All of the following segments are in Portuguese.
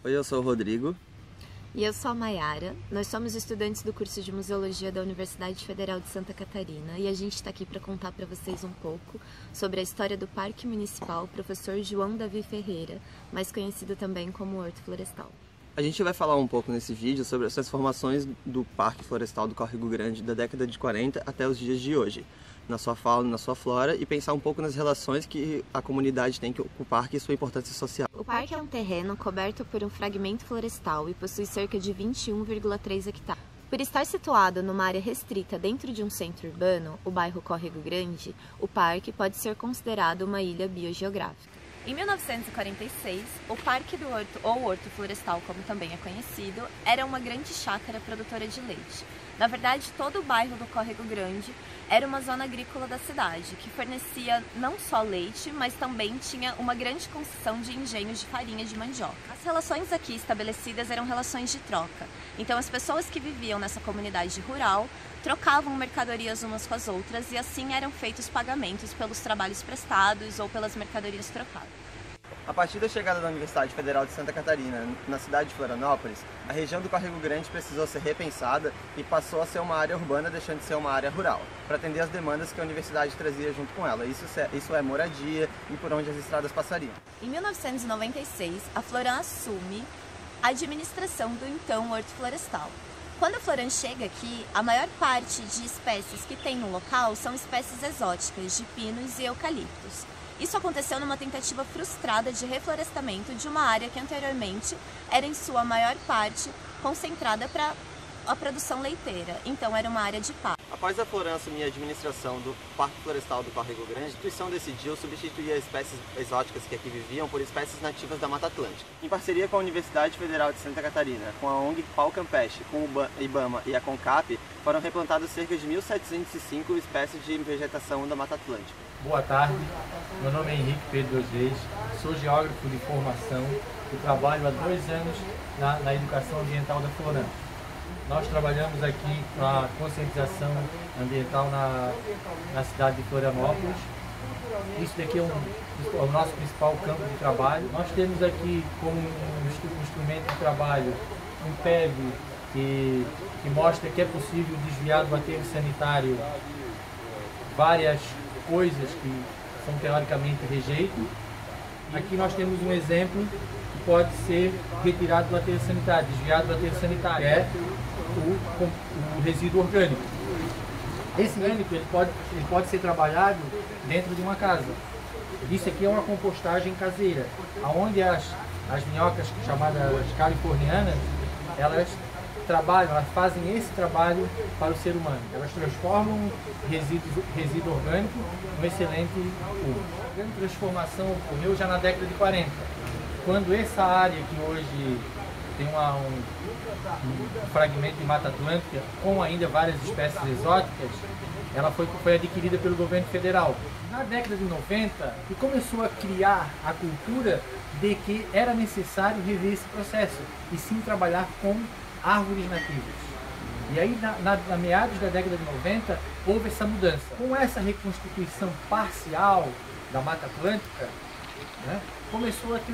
Oi, eu sou o Rodrigo. E eu sou a Mayara. Nós somos estudantes do curso de Museologia da Universidade Federal de Santa Catarina e a gente está aqui para contar para vocês um pouco sobre a história do Parque Municipal Professor João Davi Ferreira, mais conhecido também como Horto Florestal. A gente vai falar um pouco nesse vídeo sobre as transformações do Parque Florestal do Córrego Grande da década de 40 até os dias de hoje, na sua fauna, na sua flora, e pensar um pouco nas relações que a comunidade tem com o parque e sua importância social. O parque é um terreno coberto por um fragmento florestal e possui cerca de 21,3 hectares. Por estar situado numa área restrita dentro de um centro urbano, o bairro Córrego Grande, o parque pode ser considerado uma ilha biogeográfica. Em 1946, o Parque do Horto, ou Horto Florestal, como também é conhecido, era uma grande chácara produtora de leite. Na verdade, todo o bairro do Córrego Grande era uma zona agrícola da cidade, que fornecia não só leite, mas também tinha uma grande concessão de engenhos de farinha de mandioca. As relações aqui estabelecidas eram relações de troca. Então, as pessoas que viviam nessa comunidade rural trocavam mercadorias umas com as outras e assim eram feitos pagamentos pelos trabalhos prestados ou pelas mercadorias trocadas. A partir da chegada da Universidade Federal de Santa Catarina na cidade de Florianópolis, a região do Córrego Grande precisou ser repensada e passou a ser uma área urbana, deixando de ser uma área rural, para atender as demandas que a universidade trazia junto com ela. Isso é moradia e por onde as estradas passariam. Em 1996, a Floran assume a administração do então Horto Florestal. Quando a Floran chega aqui, a maior parte de espécies que tem no local são espécies exóticas de pinos e eucaliptos. Isso aconteceu numa tentativa frustrada de reflorestamento de uma área que anteriormente era em sua maior parte concentrada para a produção leiteira, então era uma área de pasto. Após a Floran assumir a administração do Parque Florestal do Córrego Grande, a instituição decidiu substituir as espécies exóticas que aqui viviam por espécies nativas da Mata Atlântica. Em parceria com a Universidade Federal de Santa Catarina, com a ONG Pau Campestre, com o IBAMA e a CONCAP, foram replantadas cerca de 1.705 espécies de vegetação da Mata Atlântica. Boa tarde, meu nome é Henrique Pedro Reis, sou geógrafo de formação e trabalho há 2 anos na educação ambiental da Floran. Nós trabalhamos aqui com a conscientização ambiental na cidade de Florianópolis. Isso daqui é o nosso principal campo de trabalho. Nós temos aqui como um instrumento de trabalho um PEV que mostra que é possível desviar do aterro sanitário várias coisas que são teoricamente rejeito. Aqui nós temos um exemplo que pode ser retirado do aterro sanitário, desviado do aterro sanitário, é o resíduo orgânico. Esse orgânico ele pode ser trabalhado dentro de uma casa. Isso aqui é uma compostagem caseira, onde as minhocas chamadas californianas, elas fazem esse trabalho para o ser humano. Elas transformam resíduo orgânico num excelente fumo. A grande transformação ocorreu já na década de 40, quando essa área que hoje tem um fragmento de Mata Atlântica com ainda várias espécies exóticas, ela foi adquirida pelo governo federal. Na década de 90, e começou a criar a cultura de que era necessário rever esse processo e sim trabalhar com árvores nativas. E aí, na meados da década de 90, houve essa mudança. Com essa reconstituição parcial da Mata Atlântica, né, começou a ter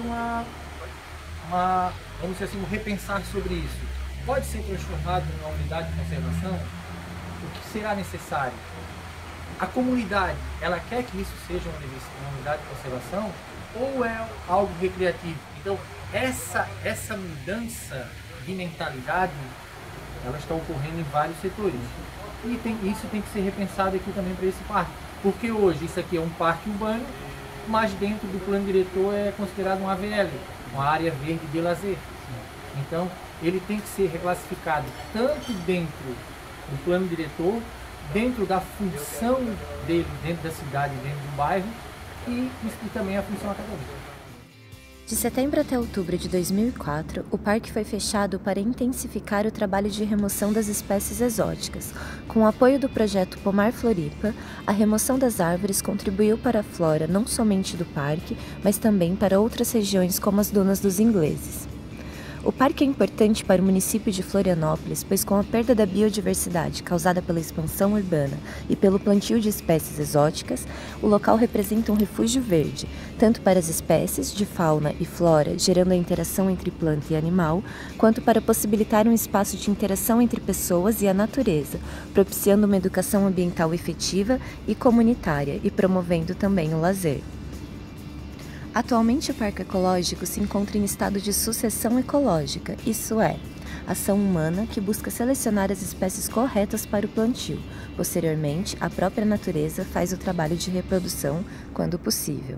vamos dizer assim, um repensar sobre isso. Pode ser transformado em uma unidade de conservação? O que será necessário? A comunidade, ela quer que isso seja uma unidade de conservação ou é algo recreativo? Então, essa mudança de mentalidade, ela está ocorrendo em vários setores. E isso tem que ser repensado aqui também para esse parque. Porque hoje isso aqui é um parque urbano, mas dentro do plano diretor é considerado um AVL, uma área verde de lazer. Então, ele tem que ser reclassificado tanto dentro do plano diretor, dentro da função dele, dentro da cidade, dentro do bairro, e também a função acadêmica. De setembro até outubro de 2004, o parque foi fechado para intensificar o trabalho de remoção das espécies exóticas. Com o apoio do projeto Pomar Floripa, a remoção das árvores contribuiu para a flora não somente do parque, mas também para outras regiões como as Dunas dos Ingleses. O parque é importante para o município de Florianópolis, pois com a perda da biodiversidade causada pela expansão urbana e pelo plantio de espécies exóticas, o local representa um refúgio verde, tanto para as espécies de fauna e flora, gerando a interação entre planta e animal, quanto para possibilitar um espaço de interação entre pessoas e a natureza, propiciando uma educação ambiental efetiva e comunitária e promovendo também o lazer. Atualmente, o Parque Ecológico se encontra em estado de sucessão ecológica, isso é, ação humana que busca selecionar as espécies corretas para o plantio. Posteriormente, a própria natureza faz o trabalho de reprodução quando possível.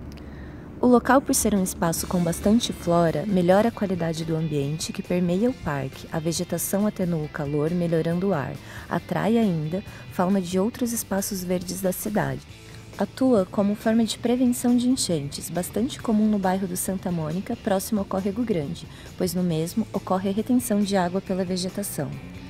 O local, por ser um espaço com bastante flora, melhora a qualidade do ambiente que permeia o parque, a vegetação atenua o calor, melhorando o ar, atrai ainda fauna de outros espaços verdes da cidade. Atua como forma de prevenção de enchentes, bastante comum no bairro do Santa Mônica, próximo ao Córrego Grande, pois no mesmo ocorre a retenção de água pela vegetação.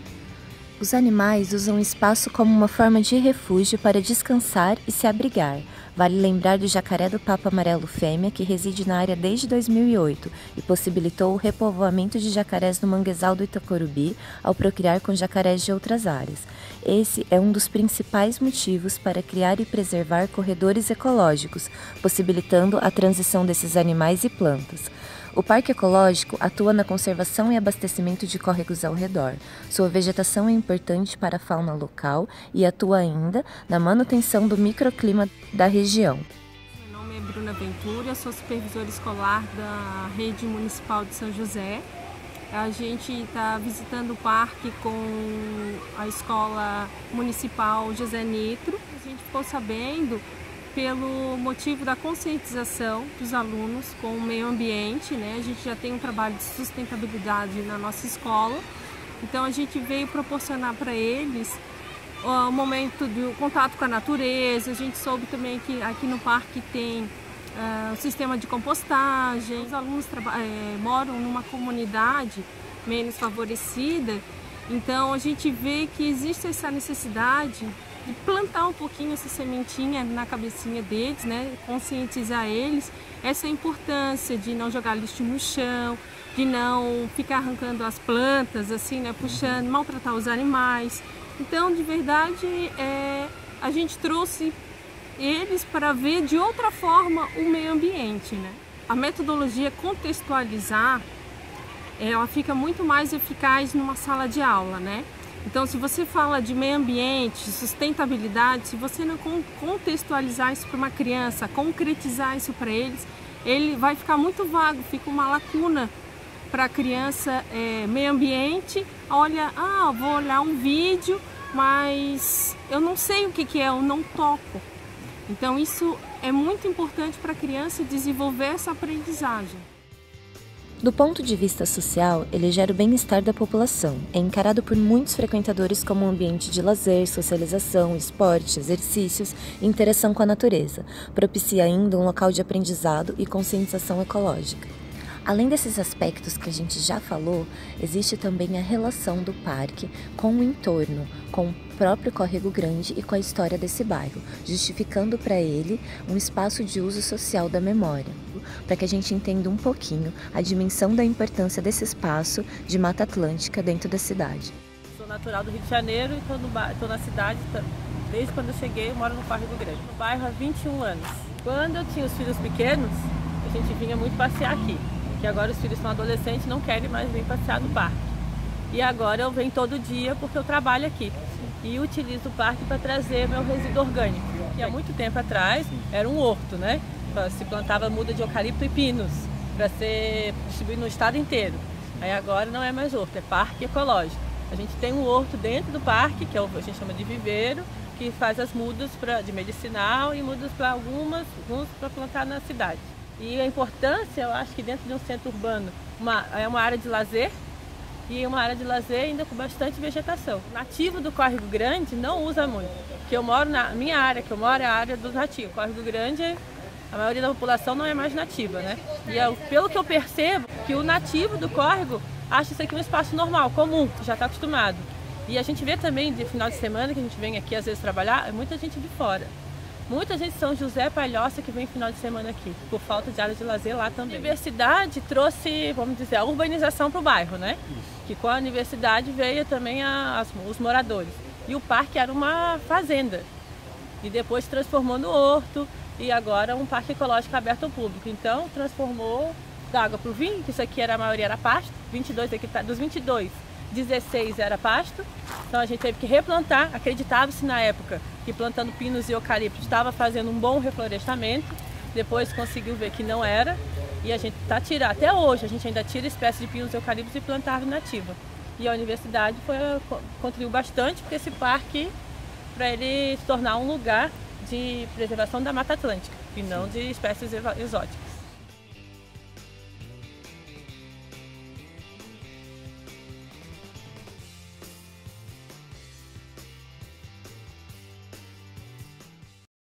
Os animais usam o espaço como uma forma de refúgio para descansar e se abrigar. Vale lembrar do jacaré do papo amarelo fêmea, que reside na área desde 2008 e possibilitou o repovoamento de jacarés no manguezal do Itacorubi ao procriar com jacarés de outras áreas. Esse é um dos principais motivos para criar e preservar corredores ecológicos, possibilitando a transição desses animais e plantas. O Parque Ecológico atua na conservação e abastecimento de córregos ao redor. Sua vegetação é importante para a fauna local e atua ainda na manutenção do microclima da região. Meu nome é Bruna Ventura, sou supervisora escolar da Rede Municipal de São José. A gente está visitando o parque com a Escola Municipal José Nitro. A gente ficou sabendo pelo motivo da conscientização dos alunos com o meio ambiente, né? A gente já tem um trabalho de sustentabilidade na nossa escola, então a gente veio proporcionar para eles o momento do contato com a natureza. A gente soube também que aqui no parque tem o sistema de compostagem. Os alunos moram numa comunidade menos favorecida, então a gente vê que existe essa necessidade de plantar um pouquinho essa sementinha na cabecinha deles, né? Conscientizar eles essa importância de não jogar lixo no chão, de não ficar arrancando as plantas, assim, né? Puxando, maltratar os animais. Então, de verdade, a gente trouxe eles para ver de outra forma o meio ambiente, né? A metodologia contextualizar, ela fica muito mais eficaz numa sala de aula, né? Então, se você fala de meio ambiente, sustentabilidade, se você não contextualizar isso para uma criança, concretizar isso para eles, ele vai ficar muito vago, fica uma lacuna para a criança. Meio ambiente, olha, vou olhar um vídeo, mas eu não sei o que é, eu não toco. Então, isso é muito importante para a criança desenvolver essa aprendizagem. Do ponto de vista social, ele gera o bem-estar da população. É encarado por muitos frequentadores como um ambiente de lazer, socialização, esporte, exercícios e interação com a natureza. Propicia ainda um local de aprendizado e conscientização ecológica. Além desses aspectos que a gente já falou, existe também a relação do parque com o entorno, com o próprio Córrego Grande e com a história desse bairro, justificando para ele um espaço de uso social da memória, para que a gente entenda um pouquinho a dimensão da importância desse espaço de Mata Atlântica dentro da cidade. Sou natural do Rio de Janeiro e estou na cidade desde quando eu cheguei. Eu moro no Córrego Grande, no bairro há 21 anos. Quando eu tinha os filhos pequenos, a gente vinha muito passear aqui. Que agora os filhos são adolescentes, não querem mais vir passear no parque. E agora eu venho todo dia porque eu trabalho aqui e utilizo o parque para trazer meu resíduo orgânico. E há muito tempo atrás era um horto, né? Se plantava muda de eucalipto e pinos para ser distribuído no estado inteiro. Aí agora não é mais horto, é parque ecológico. A gente tem um horto dentro do parque, que a gente chama de viveiro, que faz as mudas de medicinal e mudas para alguns para plantar na cidade. E a importância, eu acho que dentro de um centro urbano, é uma área de lazer, e uma área de lazer ainda com bastante vegetação. O nativo do Córrego Grande não usa muito, porque eu moro na minha área, que eu moro é a área dos nativos. O Córrego Grande, a maioria da população não é mais nativa, né? E pelo que eu percebo, que o nativo do córrego acha isso aqui um espaço normal, comum, já está acostumado. E a gente vê também, de final de semana, que a gente vem aqui às vezes trabalhar, é muita gente de fora. Muita gente de São José, Palhoça, que vem final de semana aqui, por falta de área de lazer lá também. A universidade trouxe, vamos dizer, a urbanização para o bairro, né? Que com a universidade veio também os moradores. E o parque era uma fazenda. E depois se transformou no horto e agora um parque ecológico aberto ao público. Então transformou da água para o vinho, que isso aqui a maioria era pasto, 22 hectares, dos 22, 16 era pasto. Então a gente teve que replantar, acreditava-se na época que plantando pinos e eucaliptos estava fazendo um bom reflorestamento, depois conseguiu ver que não era e a gente está tirando, até hoje a gente ainda tira espécies de pinos e eucaliptos e planta árvore nativa. E a universidade contribuiu bastante para esse parque, para ele se tornar um lugar de preservação da Mata Atlântica e não de espécies exóticas.